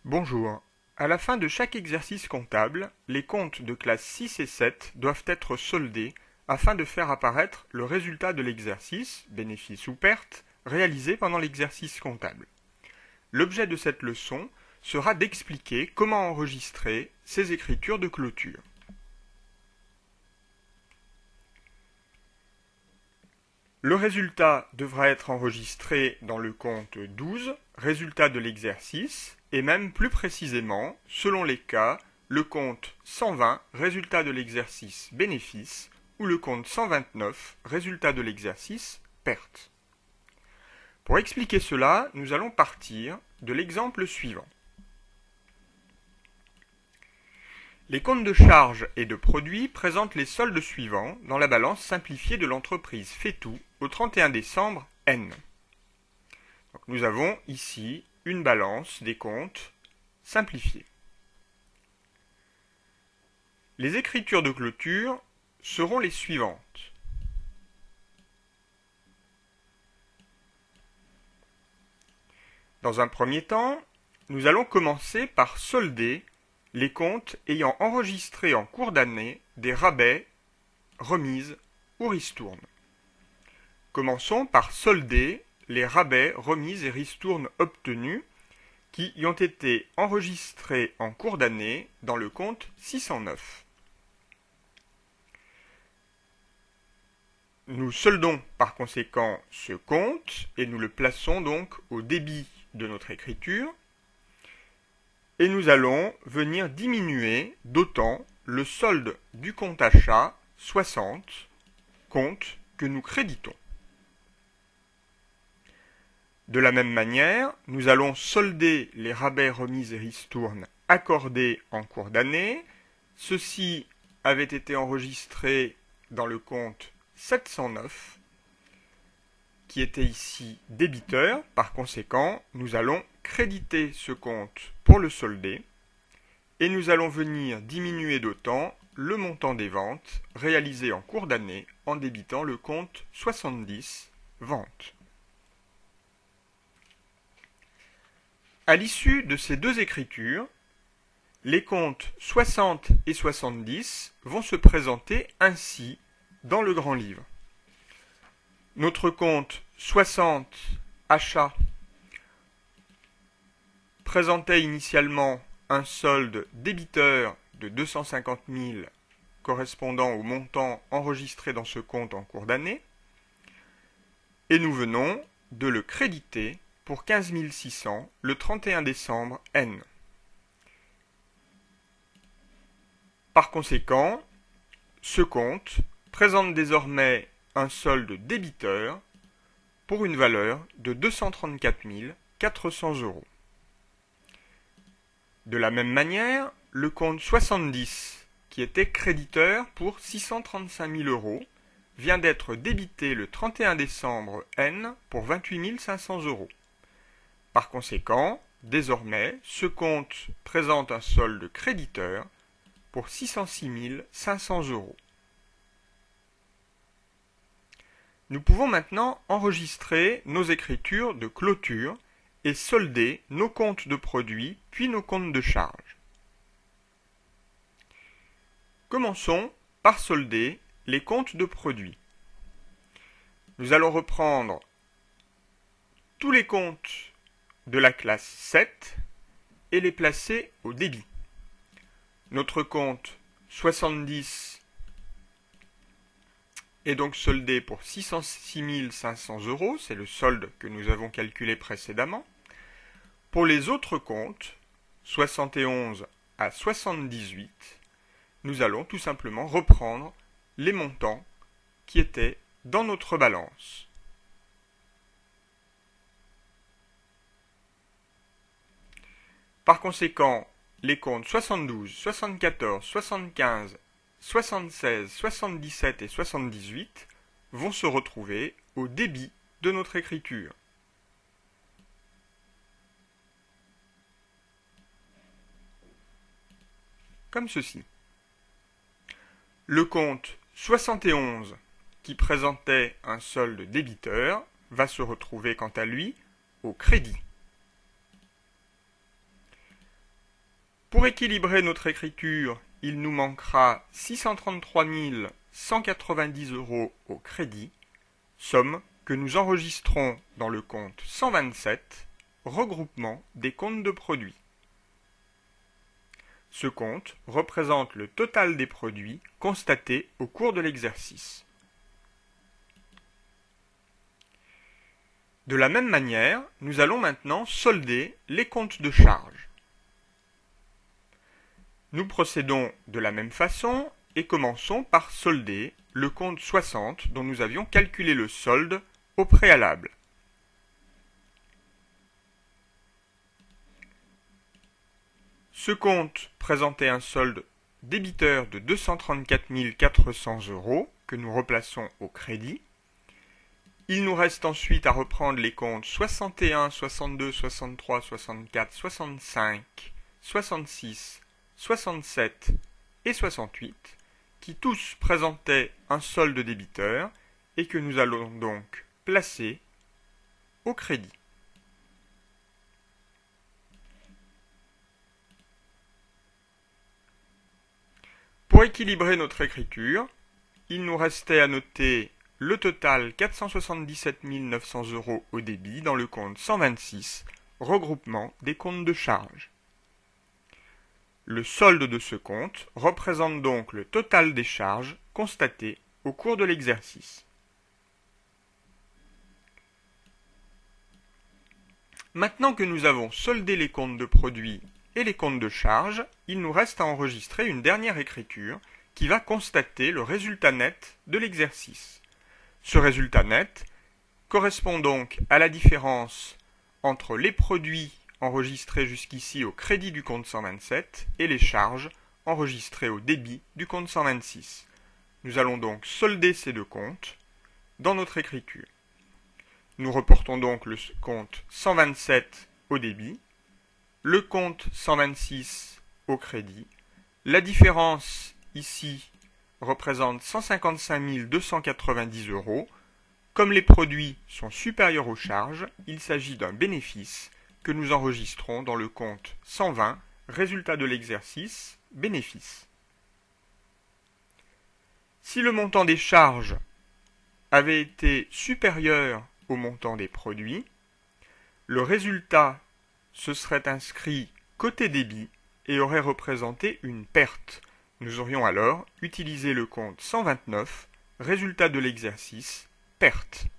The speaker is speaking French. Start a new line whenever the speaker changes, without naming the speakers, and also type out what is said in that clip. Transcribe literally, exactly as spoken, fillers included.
Bonjour. À la fin de chaque exercice comptable, les comptes de classe six et sept doivent être soldés afin de faire apparaître le résultat de l'exercice, bénéfice ou perte, réalisé pendant l'exercice comptable. L'objet de cette leçon sera d'expliquer comment enregistrer ces écritures de clôture. Le résultat devra être enregistré dans le compte douze, résultat de l'exercice, et même plus précisément, selon les cas, le compte cent vingt, résultat de l'exercice bénéfice, ou le compte cent vingt-neuf, résultat de l'exercice perte. Pour expliquer cela, nous allons partir de l'exemple suivant. Les comptes de charges et de produits présentent les soldes suivants dans la balance simplifiée de l'entreprise Fetou au trente et un décembre N. Donc nous avons ici une balance des comptes simplifiée. Les écritures de clôture seront les suivantes. Dans un premier temps, nous allons commencer par solder les comptes ayant enregistré en cours d'année des rabais, remises ou ristournes. Commençons par solder les rabais, remises et ristournes obtenus qui y ont été enregistrés en cours d'année dans le compte six cent neuf. Nous soldons par conséquent ce compte et nous le plaçons donc au débit de notre écriture. Et nous allons venir diminuer d'autant le solde du compte achat soixante, compte que nous créditons. De la même manière, nous allons solder les rabais, remises et ristournes accordés en cours d'année. Ceux-ci avaient été enregistrés dans le compte sept cent neuf, qui était ici débiteur. Par conséquent, nous allons créditer ce compte pour le solder et nous allons venir diminuer d'autant le montant des ventes réalisées en cours d'année en débitant le compte soixante-dix, ventes. À l'issue de ces deux écritures, les comptes soixante et soixante-dix vont se présenter ainsi dans le grand livre. Notre compte soixante, achat, présentait initialement un solde débiteur de deux cent cinquante mille correspondant au montant enregistré dans ce compte en cours d'année et nous venons de le créditer pour quinze mille six cents le trente et un décembre N. Par conséquent, ce compte présente désormais un solde débiteur pour une valeur de deux cent trente-quatre mille quatre cents euros. De la même manière, le compte soixante-dix, qui était créditeur pour six cent trente-cinq mille euros, vient d'être débité le trente et un décembre N pour vingt-huit mille cinq cents euros. Par conséquent, désormais, ce compte présente un solde créditeur pour six cent six mille cinq cents euros. Nous pouvons maintenant enregistrer nos écritures de clôture et solder nos comptes de produits puis nos comptes de charges. Commençons par solder les comptes de produits. Nous allons reprendre tous les comptes de la classe sept et les placer au débit. Notre compte soixante-dix est donc soldé pour six cent six mille cinq cents euros, c'est le solde que nous avons calculé précédemment. Pour les autres comptes, soixante et onze à soixante-dix-huit, nous allons tout simplement reprendre les montants qui étaient dans notre balance. Par conséquent, les comptes soixante-douze, soixante-quatorze, soixante-quinze, soixante-seize, soixante-dix-sept et soixante-dix-huit vont se retrouver au débit de notre écriture. Comme ceci. Le compte soixante et onze, qui présentait un solde débiteur, va se retrouver quant à lui au crédit. Pour équilibrer notre écriture, il nous manquera six cent trente-trois mille cent quatre-vingt-dix euros au crédit, somme que nous enregistrons dans le compte cent vingt-sept, regroupement des comptes de produits. Ce compte représente le total des produits constatés au cours de l'exercice. De la même manière, nous allons maintenant solder les comptes de charge. Nous procédons de la même façon et commençons par solder le compte soixante dont nous avions calculé le solde au préalable. Ce compte présentait un solde débiteur de deux cent trente-quatre mille quatre cents euros que nous replaçons au crédit. Il nous reste ensuite à reprendre les comptes soixante et un, soixante-deux, soixante-trois, soixante-quatre, soixante-cinq, soixante-six, soixante-sept et soixante-huit, qui tous présentaient un solde débiteur et que nous allons donc placer au crédit. Pour équilibrer notre écriture, il nous restait à noter le total quatre cent soixante-dix-sept mille neuf cents euros au débit dans le compte cent vingt-six, regroupement des comptes de charge. Le solde de ce compte représente donc le total des charges constatées au cours de l'exercice. Maintenant que nous avons soldé les comptes de produits et les comptes de charges, il nous reste à enregistrer une dernière écriture qui va constater le résultat net de l'exercice. Ce résultat net correspond donc à la différence entre les produits enregistrés jusqu'ici au crédit du compte cent vingt-sept et les charges enregistrées au débit du compte cent vingt-six. Nous allons donc solder ces deux comptes dans notre écriture. Nous reportons donc le compte cent vingt-sept au débit, le compte cent vingt-six au crédit. La différence ici représente cent cinquante-cinq mille deux cent quatre-vingt-dix euros. Comme les produits sont supérieurs aux charges, il s'agit d'un bénéfice que nous enregistrons dans le compte cent vingt, résultat de l'exercice, bénéfice. Si le montant des charges avait été supérieur au montant des produits, le résultat se serait inscrit côté débit et aurait représenté une perte. Nous aurions alors utilisé le compte cent vingt-neuf, résultat de l'exercice, perte.